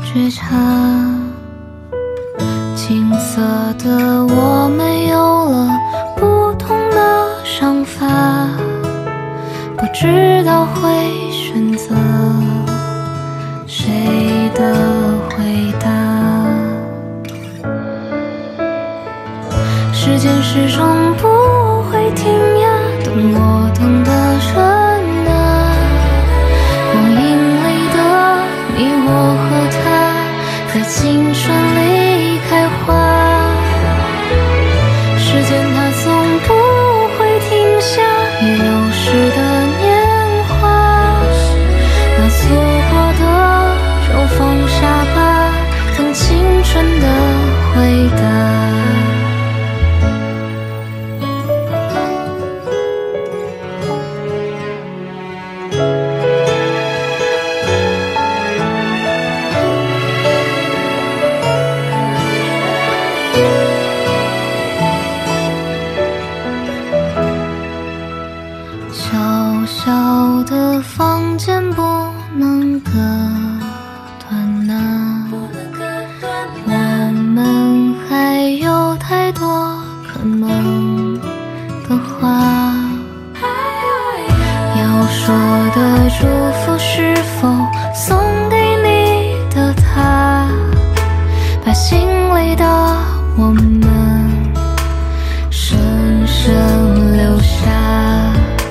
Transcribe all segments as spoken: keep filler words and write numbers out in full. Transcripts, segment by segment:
觉察，青涩的我们有了不同的想法，不知道会选择谁的回答。时间始终不会停呀，等我等的人啊，光阴里的你我和他，在青春里开花。时间它总不会停下已流逝的年华，那错过的就放下吧，等青春的回答。小小的房间不能隔断呐，我们还有太多可能的话要说的祝福，是否送给你的他，把心里的我们深深留下。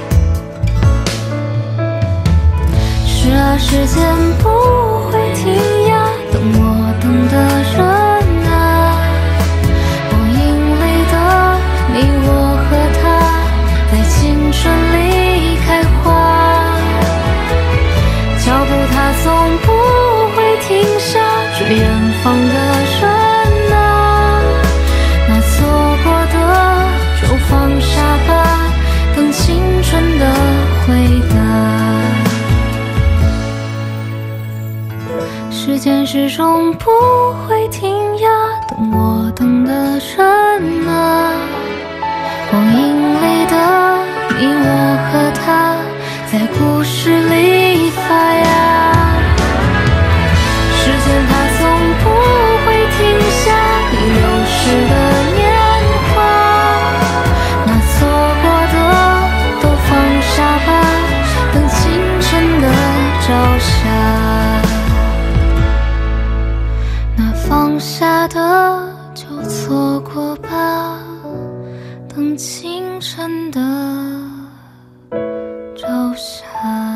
是啊，时间不会停呀，等我等的人啊，光阴里的你我和他，在青春里开花。脚步它总不会停下，追远方的人啊，那错过的就放下吧，等青春的回答。时间始终不会停呀，等我等的人啊，光阴里的你我和他，在故事里发芽。时间它总不会停下已流逝的年华，那错过的都放下吧，等青春的朝霞。放下的就错过吧，等清晨的朝霞。